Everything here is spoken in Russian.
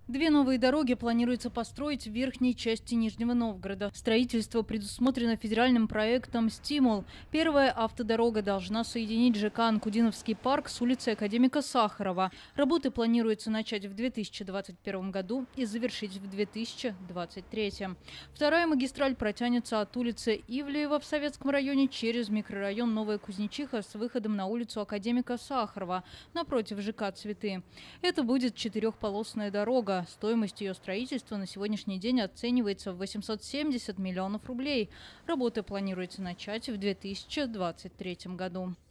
Две новые дороги планируется построить в верхней части Нижнего Новгорода. Строительство предусмотрено федеральным проектом «Стимул». Первая автодорога должна соединить ЖК «Анкудиновский парк» с улицей Академика Сахарова. Работы планируется начать в 2021 году и завершить в 2023. Вторая магистраль протянется от улицы Ивлеева в Советском районе через микрорайон Новая Кузнечиха с выходом на улицу Академика Сахарова напротив ЖК «Цветы». Это будет четырехполосная дорога. Стоимость ее строительства на сегодняшний день оценивается в 870 миллионов рублей. Работы планируется начать в 2023 году.